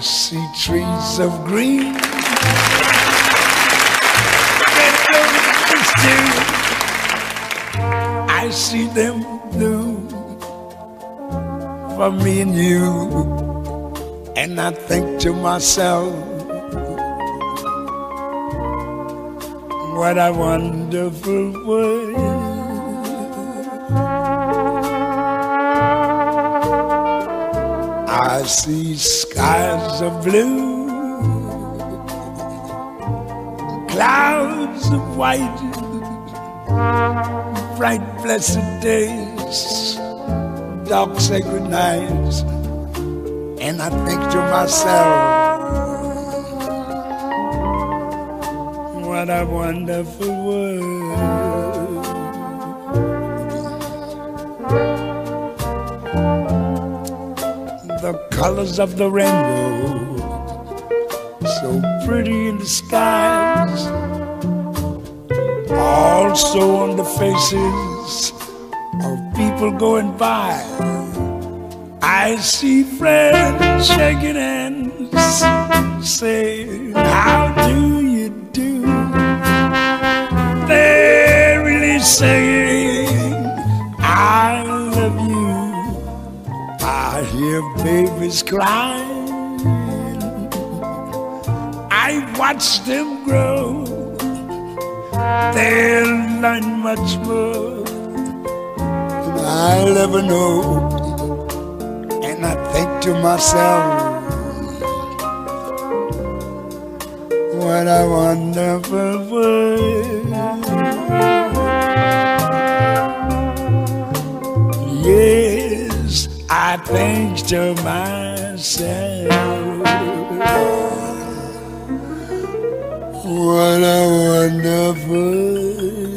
see trees of green, red roses too. I see them blue for me and you. And I think to myself, what a wonderful world. I see skies of blue, clouds of white, bright blessed days, dark sacred nights. And I think to myself, what a wonderful world. The colors of the rainbow, so pretty in the skies, also on the faces of people going by. I see friends shaking hands, saying, how do you do? They're really saying, I love you. I hear babies crying, I watch them grow. They'll learn much more than I'll ever know. And I think to myself, what a wonderful world. Yes, I think to myself, what a wonderful